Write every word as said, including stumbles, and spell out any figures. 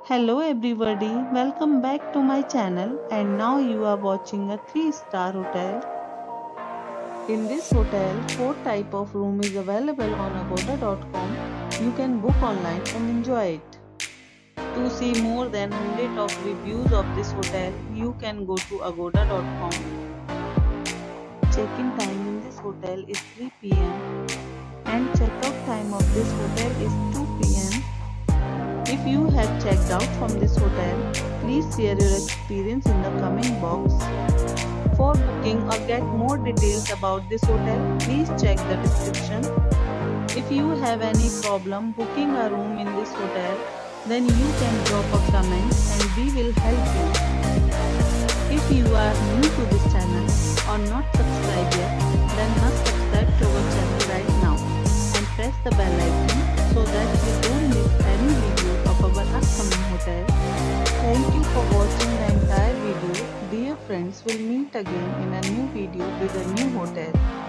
Hello everybody, welcome back to my channel and now you are watching a three star hotel. In this hotel, four type of room is available on agoda dot com. You can book online and enjoy it. To see more than one hundred of reviews of this hotel, you can go to agoda dot com. Check-in time in this hotel is three p m and check-out time of this hotel is two p m If you have checked out from this hotel, please share your experience in the comment box. For booking or get more details about this hotel, please check the description. If you have any problem booking a room in this hotel, then you can drop a comment and we will help you. If you are new to this channel or not subscribed yet, then must subscribe to our channel right now and press the bell icon so that you don't miss any video of our upcoming hotel. Thank you for watching the entire video. Dear friends, we'll meet again in a new video with a new hotel.